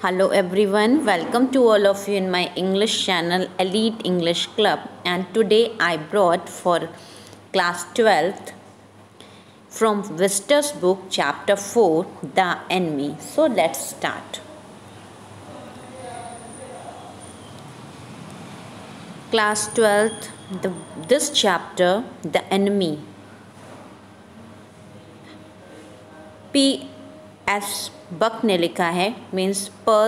Hello everyone, welcome to all of you in my English channel Elite English Club, and today I brought for class 12th from Vistor's book chapter 4 The Enemy. So let's start. Class 12th, this chapter, The Enemy. P.S. बक ने लिखा है, means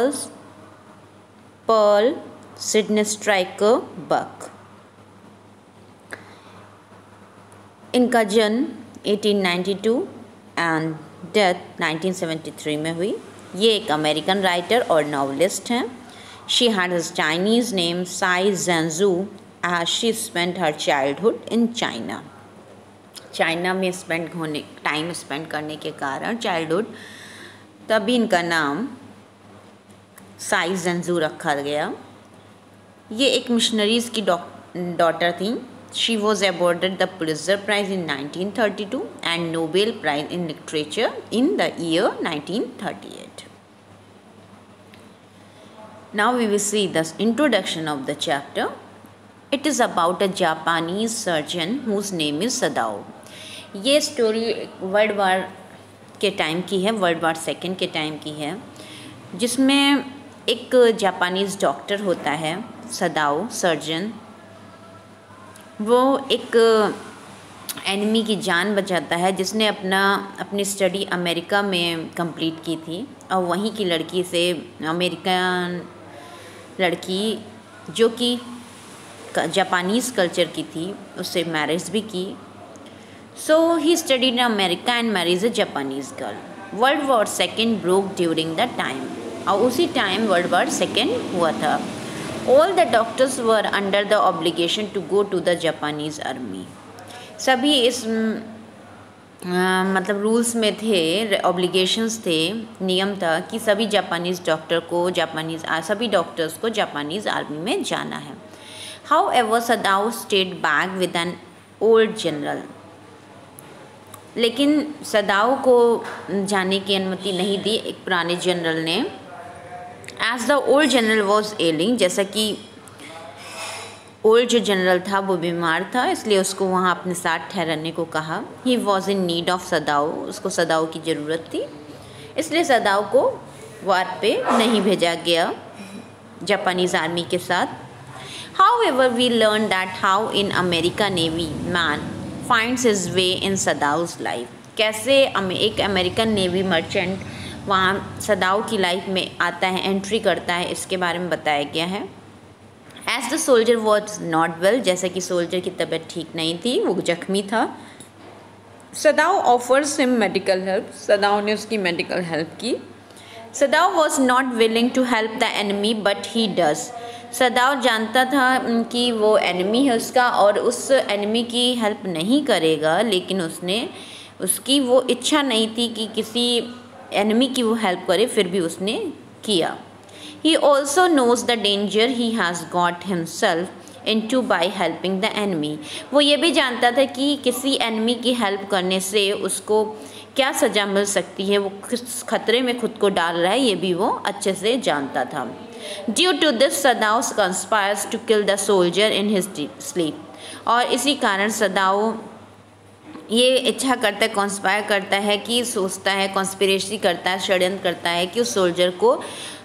Pearl Sydenstricker Buck. इनका जन्म 1892 and death 1973 में हुई। ये एक American writer और नॉवलिस्ट हैं। She had his Chinese name Sai Zhenzhu as she spent her childhood in China. China में टाइम स्पेंड करने के कारण चाइल्डहुड, तभी इनका नाम साई ज़ेंजू रखा गया। ये एक मिशनरीज़ की डॉटर थी। She was awarded the Pulitzer prize in 1932 and Nobel prize in literature in the year 1938। Now we will see the introduction of the chapter. It is about a Japanese surgeon whose name is Sadao. ये story world war के time की है, world war second के time की है, जिसमें एक Japanese doctor होता है सदाओ सर्जन। वो एक एनिमी की जान बचाता है जिसने अपनी स्टडी अमेरिका में कंप्लीट की थी, और वहीं की लड़की से, अमेरिकन लड़की जो कि जापानीज़ कल्चर की थी, उससे मैरिज भी की। So he studied in America and marries a Japanese girl. World War II broke during that time. और उसी टाइम वर्ल्ड वार सेकेंड हुआ था। All the doctors were under the obligation to go to the Japanese army. सभी इस मतलब rules में थे, obligations थे, नियम था कि सभी जापानीज़ डॉक्टर्स को जापानीज़ आर्मी में जाना है। However, Sadao stayed back with an old general. लेकिन सदाओ को जाने की अनुमति नहीं दी एक पुराने जनरल ने। As the old general was ailing, जैसा कि ओल्ड जो जनरल था वो बीमार था, इसलिए उसको वहाँ अपने साथ ठहरने को कहा। He was in need of Sadao, उसको सदाओ की ज़रूरत थी, इसलिए सदाओ को वार पे नहीं भेजा गया जापानीज़ आर्मी के साथ। However we learn that how in America navy man finds his way in Sadao's life. कैसे एक अमेरिकन नेवी मर्चेंट वहाँ सदाओ की लाइफ में आता है, एंट्री करता है, इसके बारे में बताया गया है। As the soldier was not well, जैसे कि सोल्जर की तबीयत ठीक नहीं थी, वो जख्मी था। Sadao offers him medical help, Sadao ने उसकी मेडिकल हेल्प की। Sadao was not willing to help the enemy but he does. Sadao जानता था कि वो एनिमी है उसका और उस एनिमी की हेल्प नहीं करेगा, लेकिन उसकी वो इच्छा नहीं थी कि किसी एनिमी की वो हेल्प करे, फिर भी उसने किया। He also knows the danger he has got himself into by helping the enemy. वो ये भी जानता था कि किसी एनिमी की हेल्प करने से उसको क्या सज़ा मिल सकती है, वो किस खतरे में खुद को डाल रहा है, ये भी वो अच्छे से जानता था। Due to this Sadao conspires to kill the soldier in his sleep. और इसी कारण सदाओ ये इच्छा करता है, कॉन्स्पायर करता है, कि सोचता है, कॉन्स्पिरेसी करता है, षड्यंत्र करता है कि उस सोल्जर को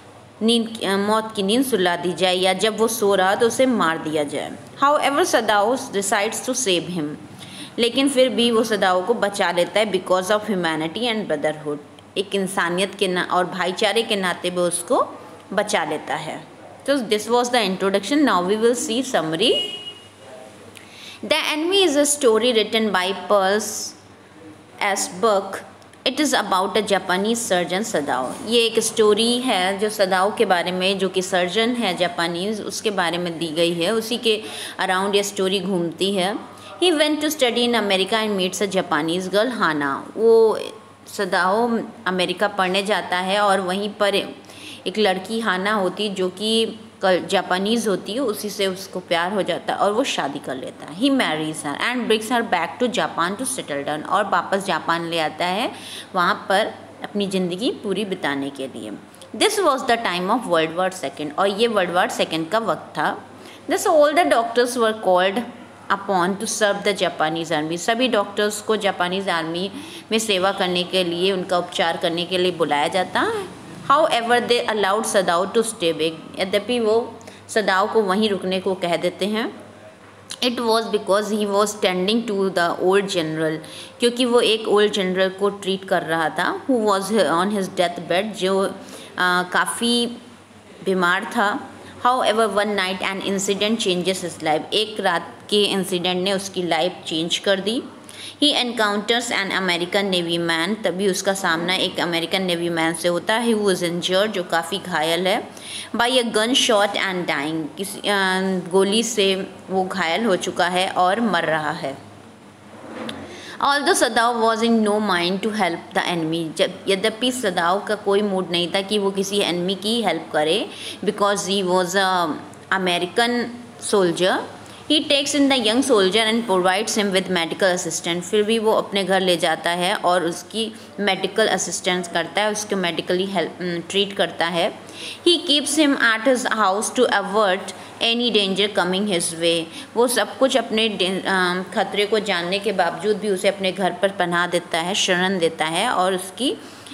मौत की नींद सुला दी जाए, या जब वो सो रहा तो उसे मार दिया जाए। However Sadao decides to save him, लेकिन फिर भी वो सदाओ को बचा लेता है because of humanity and brotherhood. एक इंसानियत के और भाईचारे के नाते वो उसको बचा लेता है। तो this was the introduction. Now we will see summary. The enemy is a story written by Pearls S Buck. It is about a Japanese surgeon Sadao. ये एक स्टोरी है जो सदाओ के बारे में, जो कि सर्जन है जापानीज़, उसके बारे में दी गई है, उसी के अराउंड ये स्टोरी घूमती है। He went to study in America and meets a Japanese girl Hana. वो सदाओ अमेरिका पढ़ने जाता है और वहीं पर एक लड़की हाना होती जो कि जापानीज़ होती है, उसी से उसको प्यार हो जाता है और वो शादी कर लेता है। He marries her and brings her back to Japan to settle down. और वापस जापान ले आता है वहाँ पर अपनी ज़िंदगी पूरी बिताने के लिए। This was the time of world war second, और ये वर्ल्ड वॉर सेकेंड का वक्त था। This all the doctors were called upon to serve the Japanese army, सभी डॉक्टर्स को जापानीज़ आर्मी में सेवा करने के लिए, उनका उपचार करने के लिए बुलाया जाता है। However they allowed Sadao to stay back, यद्यपि वो सदाओ को वहीं रुकने को कह देते हैं। It was because he was tending to the old general, क्योंकि वो एक ओल्ड जनरल को ट्रीट कर रहा था, who was on his death bed, जो काफ़ी बीमार था। However one night an incident changes his life, एक रात के इंसिडेंट ने उसकी लाइफ चेंज कर दी। He encounters an American navy man, तभी उसका सामना एक अमेरिकन नेवी मैन से होता है, हु वॉज इंजर्ड, जो काफ़ी घायल है, by a gun shot and dying, किसी गोली से वो घायल हो चुका है और मर रहा है। Although Sadao was in no mind to help the enemy, यद्यपि सदाओ का कोई मूड नहीं था कि वो किसी एनिमी की हेल्प करे, because he was a American soldier. He takes in the young soldier and provides him with medical assistant, फिर भी वो अपने घर ले जाता है और उसकी मेडिकल असिस्टेंस करता है, उसको मेडिकली हेल्प ट्रीट करता है। He keeps him at his house to avert any danger coming his way, वो सब कुछ अपने खतरे को जानने के बावजूद भी उसे अपने घर पर पनाह देता है, शरण देता है, और उसकी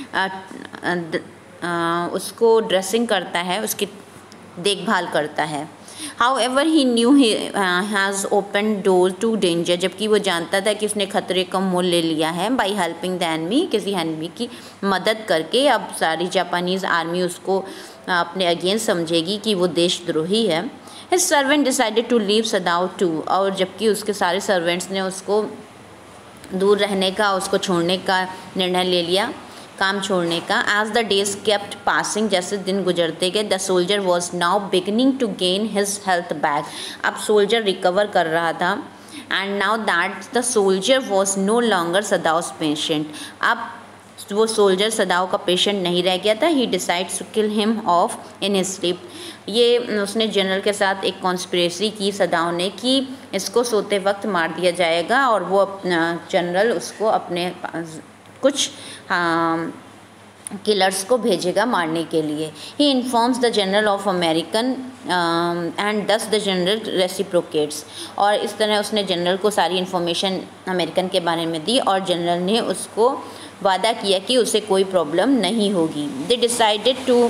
उसको ड्रेसिंग करता है, उसकी देखभाल करता है। However, he knew he has opened door to danger, जबकि वो जानता था कि उसने खतरे का मोल ले लिया है, by helping the enemy, किसी एनिमी की मदद करके। अब सारी जापानीज़ आर्मी उसको अपने अगेंस्ट समझेगी कि वो देशद्रोही है। His servant decided to leave Sadao too, और जबकि उसके सारे सर्वेंट्स ने उसको दूर रहने का, उसको छोड़ने का निर्णय ले लिया, काम छोड़ने का। As the days kept passing, जैसे दिन गुजरते गए, the soldier was now beginning to gain his health back, अब सोल्जर रिकवर कर रहा था। And now that the soldier was no longer Sadao's patient, अब वो सोल्जर सदाओ का पेशेंट नहीं रह गया था। He decides to kill him off in his sleep, ये उसने जनरल के साथ एक कॉन्स्पिरेसी की सदाओ ने कि इसको सोते वक्त मार दिया जाएगा, और वो जनरल उसको अपने कुछ किलर्स को भेजेगा मारने के लिए। He informs the general of American and thus the general reciprocates, और इस तरह उसने जनरल को सारी इन्फॉर्मेशन अमेरिकन के बारे में दी, और जनरल ने उसको वादा किया कि उसे कोई प्रॉब्लम नहीं होगी। They decided to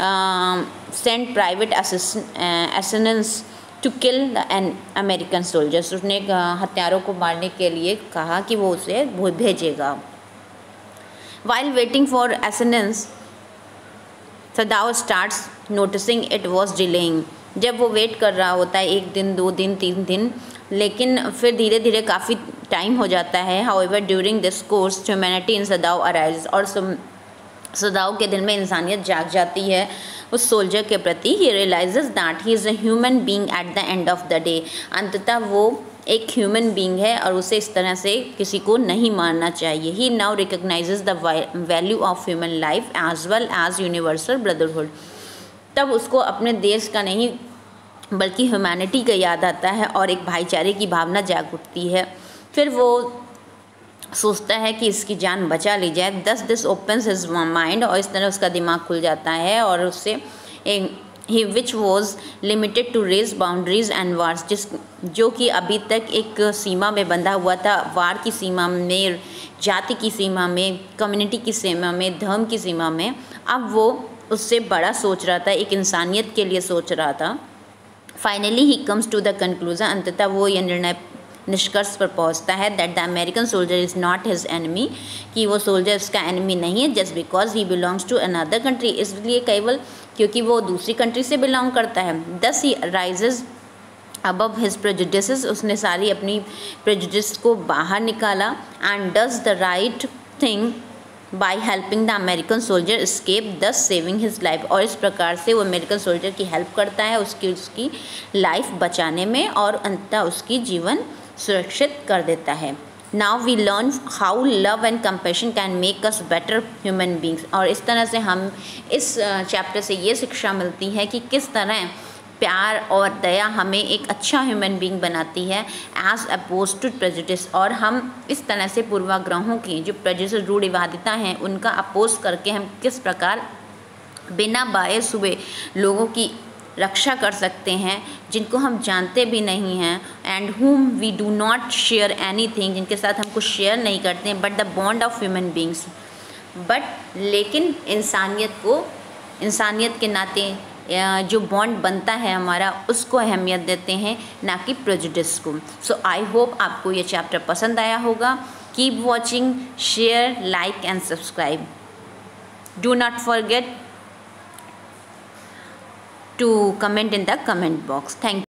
send private assistance to kill the American soldiers, उसने हत्यारों को मारने के लिए कहा कि वो उसे भेजेगा। While waiting for assistance, Sadao starts noticing it was delaying, जब वो वेट कर रहा होता है 1 दिन 2 दिन 3 दिन, लेकिन फिर धीरे धीरे काफ़ी टाइम हो जाता है। However, during this course, humanity in Sadao arises, और सदाओ के दिल में इंसानियत जाग जाती है उस सोल्जर के प्रति। He realizes that he is a human being at the end of the day, अंततः वो एक ह्यूमन बीइंग है और उसे इस तरह से किसी को नहीं मारना चाहिए। He now recognises the value of human life as well as universal brotherhood, तब उसको अपने देश का नहीं बल्कि ह्यूमैनिटी का याद आता है और एक भाईचारे की भावना जाग उठती है। फिर वो सोचता है कि इसकी जान बचा ली जाए। दस दिस ओपन्स हिज माइंड, और इस तरह उसका दिमाग खुल जाता है और उससे एक ही which was limited to race boundaries and wars, जो कि अभी तक एक सीमा में बंधा हुआ था, वार की सीमा में, जाति की सीमा में, कम्युनिटी की सीमा में, धर्म की सीमा में। अब वो उससे बड़ा सोच रहा था, एक इंसानियत के लिए सोच रहा था। Finally he comes to the conclusion, अंततः वो ये निर्णय निष्कर्ष पर पहुंचता है that the American soldier is not his enemy, कि वो सोल्जर उसका एनिमी नहीं है, just because he belongs to another country, इसलिए केवल क्योंकि वो दूसरी कंट्री से बिलोंग करता है। Thus he rises above his prejudices, उसने सारी अपनी प्रेजुडिस को बाहर निकाला। And does the right thing by helping the American soldier escape, thus saving his life, और इस प्रकार से वो अमेरिकन सोल्जर की हेल्प करता है उसकी लाइफ बचाने में, और अंततः उसकी जीवन सुरक्षित कर देता है। Now we learn how love and compassion can make us better human beings, और इस तरह से हम इस चैप्टर से ये शिक्षा मिलती है कि किस तरह प्यार और दया हमें एक अच्छा ह्यूमन बींग बनाती है एज अपोज टू प्रेजुडिस, और हम इस तरह से पूर्वाग्रहों की जो प्रेजुडिस रूढ़िवादिता हैं उनका अपोज करके हम किस प्रकार बिना बायस हुए लोगों की रक्षा कर सकते हैं, जिनको हम जानते भी नहीं हैं, and whom we do not share anything, जिनके साथ हम कुछ शेयर नहीं करते हैं, but the bond of human beings, but लेकिन इंसानियत के नाते जो बॉन्ड बनता है हमारा, उसको अहमियत देते हैं, ना कि प्रेजुडिस को। सो आई होप आपको ये चैप्टर पसंद आया होगा। Keep watching, share, like and subscribe. Do not forget to comment in the comment box. Thank you.